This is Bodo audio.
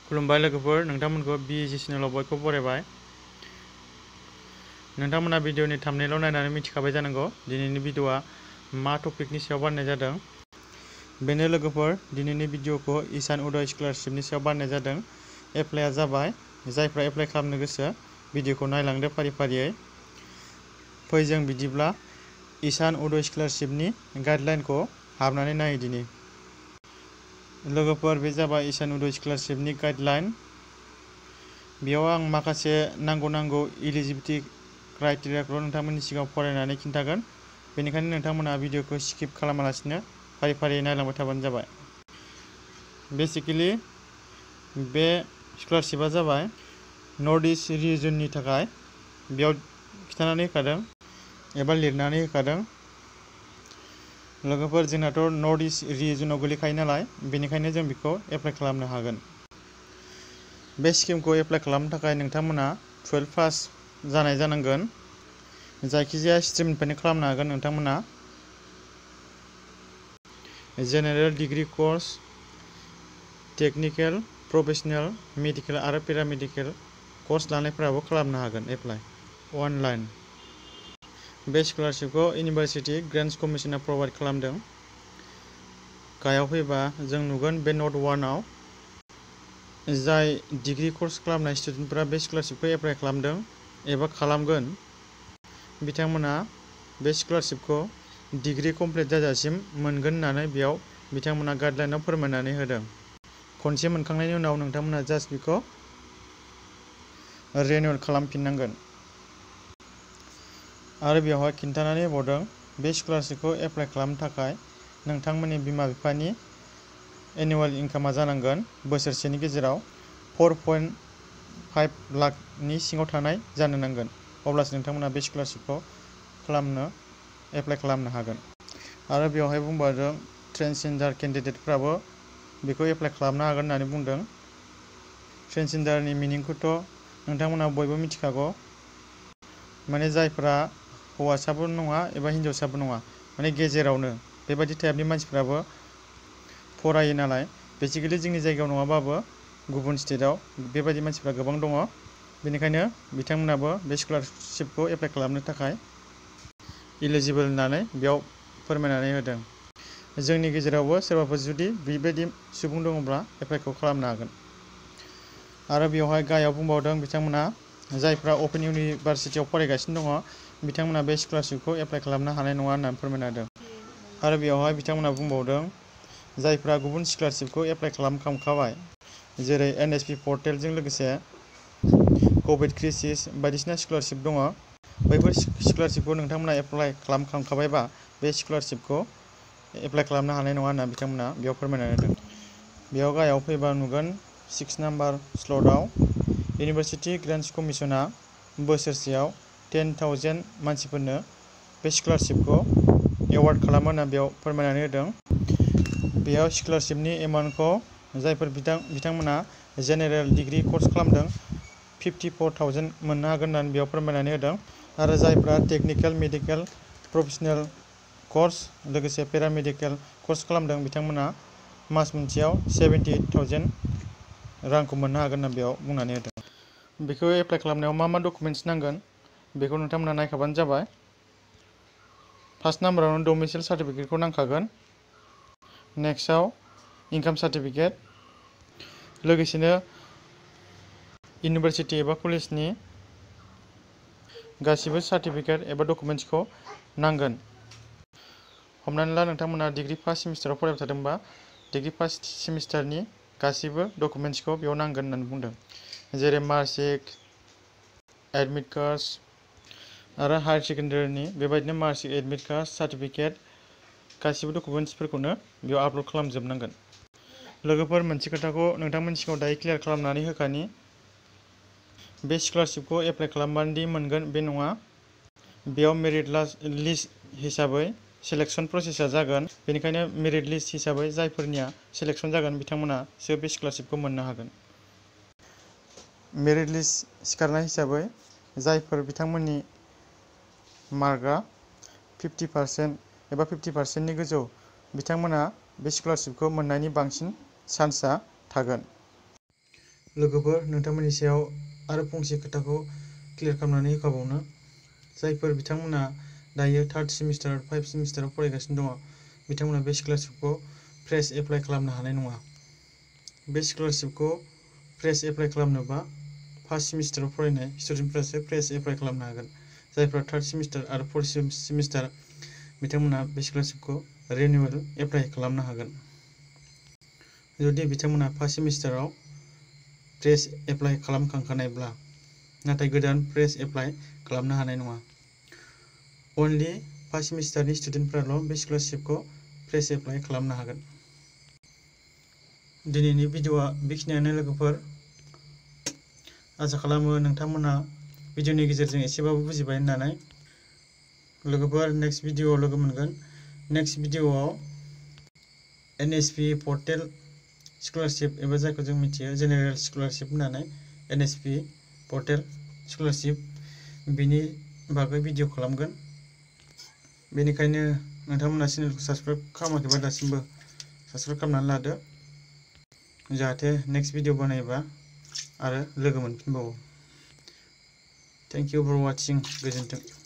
खुलुमबाय लोगोफोर, नोंथांमोनखौ BEG चेनेलाव बयखौबो बरायबाय। नोंथांमोना भिडिअनि थाम्बनेइलाव नायनानै मिथिखाबाय जानांगौ दिनैनि भिडिअआ मा टपिकनि सायाव बानायनाय जादों। बेनो लोगोफोर, दिनैनि भिडिअखौ ishan uday स्कलारशिपनि सायाव बानायनाय जादों। एप्लाइआ जाबाय, जायफ्रा एप्लाइ खालामनो गोसो भिडिअखौ नायलांदो फारि फारियै। फै जों बिदिब्ला ishan uday स्कलारशिपनि गाइडलाइनखौ हाबनानै नायदिनि। लोगोफोर, बे जाबाय ishan uday स्कलारशिपनि गाइडलाइन। बेयाव आं माखासे नांगौ इलिजिबिलिटि क्राइटेरियाखौ नोंथांमोननि सिगाङाव फरायनानै खिन्थागोन। बेनिखायनो नोंथांमोना भिडिअखौ स्किप खालामालासिनो फारि फारि नायलांबाय थाबानो जाबाय। बेसिकेलि बे स्कलारशिपआ जाबाय नर्थ इस्ट रिजननि थाखाय। बेयाव खिन्थानानै होखादों एबा लिरनानै होखादों। लोगोफोर, जोंनाथ' नर्थ इस्ट रिजनाव गोलैखायो नालाय, बेनिखायनो जों बेखौ एप्लाइ खालामनो हागोन। बे स्किमखौ एप्लाइ खालामनो थाखाय नोंथांमोना 12 पास जानाय जानांगोन। जायखिजाया स्ट्रिमनिफ्रायनो खालामनो हागोन नोंथांमोना। General degree course, technical, professional, medical आरो पेरामेडिकेल कर्स लानायफोराबो खालामनो हागोन एप्लाइ अनलाइन। बे स्कलारशिपखौ इउनिभार्सिटि ग्रेन्टस कमिसना प्रभाइड खालामदों। गाहायाव फैबा जों नुगोन बे नट 1 आव जाय डिग्री कर्स खालामनाय स्टुडेन्टफोरा बे स्कलारशिपखौ एप्लाइ खालामदों एबा खालामगोन, बिथांमोना बे स्कलारशिपखौ डिग्री कमप्लिट जाजासिम मोनगोन होननानै बेयाव बिथांमोना गाइडलाइनाव फोरमायनानै होदों। खनसे मोनखांनायनि उनाव नोंथांमोना जास्ट बेखौ रिनिउल खालामफिननांगोन। आरो बेवहाय खिन्थानानै होबावदों बे स्कलारशिपखौ एप्लाइ खालामनो थाखाय नोंथांमोननि बिमा बिफानि एनुवेल इनकामआ जानांगोन बोसोरसेनि गेजेराव 4.5 लाखनि सिङाव थानाय जानो नांगोन। अब्लासो नोंथांमोना बे स्कलारशिपखौ एप्लाइ खालामनो हागोन। आरो बेवहाय बुंबावदों ट्रेन्सजेन्डार केन्डिडेटफ्राबो बेखौ एप्लाइ खालामनो हागोन होननानै बुंदों। ट्रेन्सजेन्डारनि मिनिंखौथ' नोंथांमोना बयबो मिथिखागौ। माने जायफ्रा हौवासाबो नङा एबा हिन्जावसाबो नङा, माने गेजेरावनो बेबायदि टाइपनि मानसिफ्राबो फरायो नालाय। बेसिकेलि जोंनि जायगायाव नङाबाबो गुबुन स्टेटआव बेबायदि मानसिफ्रा गोबां दङ। बेनिखायनो बिथांमोनाबो बे स्कलारशिपखौ एप्लाइ खालामनो थाखाय इलिजिबोल होननानै बेयाव फोरमायनानै होदों। जोंनि गेजेरावबो सोरबाफोर जुदि बेबायदि सुबुं दङब्ला एप्लाइखौ खालामनो हागोन। आरो बेवहाय गाहायाव बुंबावदों बिथांमोना जायफ्रा अपेन इउनिभार्सिटियाव फरायगासिनो दङ, बिथांमोना बे स्कलारशिपखौ एप्लाइ खालामनो हानाय नङा होननानै फोरमायना होदों। आरो बेवहाय बिथांमोना बुंबावदों जायफ्रा गुबुन स्कलारशिपखौ एप्लाइ खालामखांबाय, जेरै NSP पर्टेलजों लोगोसे कभिड क्राइसिस बायदिसिना स्कलारशिप दङ, बैफोर स्कलारशिपखौ नोंथांमोना एप्लाइ खालामखांखाबायबा बे स्कलारशिपखौ एप्लाइ खालामनो हानाय नङा होनना बिथांमोना बेयाव फोरमायनानै होदों। बेयाव गाहायाव फैबा नुगोन 6 नाम्बार स्लटआव इउनिभार्सिटि ग्रेन्टस कमिसना बोसोरसेयाव 10,000 मानसिफोरनो बे स्कलारशिपखौ एवार्ड खालामो होनना बेयाव फोरमायनानै होदों। बेयाव स्कलारशिपनि एमाउन्टखौ जायफोर बिथांमोना जेनेरेल डिग्री कर्स खालामदों 54,000 मोननो हागोन होननानै बेयाव फोरमायनानै होदों। आरो जायफ्रा टेक्निकेल, मेडिकेल, प्रफेशनेल कर्स लोगोसे पेरामेडिकेल कर्स खालामदों, बिथांमोना मास मोनसेयाव 78,000 रांखौ मोननो हागोन होनना बेयाव बुंनानै होदों। बेखौ एप्लाइ खालामनायाव मा डकुमेन्ट्स नांगोन बेखौ नोंथांमोना नायखाबानो जाबाय। फार्स्ट नाम्बारावनो डमिसाइल सार्टिफिकेटखौ नांखागोन। नेक्स्टआव इनकाम सार्टिफिकेट, लोगोसेनो इउनिभार्सिटि एबा कलेजनि गासिबो सार्टिफिकेट एबा डकुमेन्ट्सखौ नांगोन। हमनानै ला नोंथांमोना डिग्री फार्स्ट सेमिस्टाराव फरायबाय थादोंबा डिग्री फार्स्ट सेमिस्टारनि गासिबो डकुमेन्ट्सखौ बेयाव नांगोन होननानै बुंदों। जेरै मार्कशीट, एडमिट कार्ड आरो हायार सेकेन्डारिनि बेबायदिनो मार्कशीट, एडमिट कार्ड, सार्टिफिकेट गासिबो डकुमेन्ट्सफोरखौनो बेयाव आपल'ड खालामजोबनांगोन। लोगोफोर, मोनसे खोथाखौ नोंथांमोननि सिगाङाव दायो क्लियार खालामनानै होखानि। बे स्कलारशिपखौ एप्लाइ खालामबानोदि मोनगोन बे नङा। बेयाव मेरिट लिस्ट हिसाबै सिलेक्सन प्रसेसा जागोन। बेनिखायनो मेरिट लिस्ट हिसाबै जायफोरनिया सिलेक्सन जागोन बिथांमोनासो बे स्कलारशिपखौ मोननो हागोन। मेरिट लिस्ट सिखारनाय हिसाबै जायफोर बिथांमोननि मार्कआ 50% एबा 50%नि गोजौ, बिथांमोना बे स्कलारशिपखौ मोननायनि बांसिन चान्सआ थागोन। लोगोफोर, नोंथांमोननि सायाव आरो फंसे खोथाखौ क्लियार खालामनानै होखाबावनो, जायफोर बिथांमोना दायो 3rd सेमिस्टार 5 सेमिस्टाराव फरायगासिनो दङ, बिथांमोना बे स्कलारशिपखौ फ्रेश एप्लाइ खालामनो हानाय नङा। बे स्कलारशिपखौ फ्रेश एप्लाइ खालामनोबा 1st सेमिस्टाराव फरायनाय स्टुडेन्टफ्रासो फ्रेश एप्लाइ खालामनो हागोन। जायफ्रा 3rd सेमिस्टार आरो 4th सेमिस्टार बिथांमोना बे स्कलारशिपखौ रिनिउवेल एप्लाइ खालामनो हागोन। जुदि बिथांमोना 1st सेमिस्टाराव फ्रेश एप्लाइ खालामखांखानायब्ला, नाथाय गोदान फ्रेश एप्लाइ खालामनो हानाय नङा। अनलि 1st सेमिस्टारनि स्टुडेन्टफ्राल' बे स्कलारशिपखौ फ्रेश एप्लाइ खालामनो हागोन। दिनैनि भिडिअआ बेखिनियानो लोगोफोर। आसा खालामो नोंथांमोना भिडिअनि गेजेरजों एसेबाबो बुजिबाय होननानै। लोगोफोर, नेक्स्ट भिडिअआव लोगो मोनगोन। नेक्स्ट भिडिअआव NSP पर्टेल स्कलारशिप एबा जायखौ जों मिथियो जेनेरेल स्कलारशिप होननानै, NSP पर्टेल स्कलारशिप बिनि बागै भिडिअ खालामगोन। बेनिखायनो नोंथांमोना चेनेलखौ साबस्क्राइब खालामाखैबा दासिमबो साबस्क्राइब खालामनानै लादो, जाहाथे नेक्स्ट भिडिअ बानायबा आरो लोगो मोनफिनबावो। Thank you for watching. गोजोन्थों।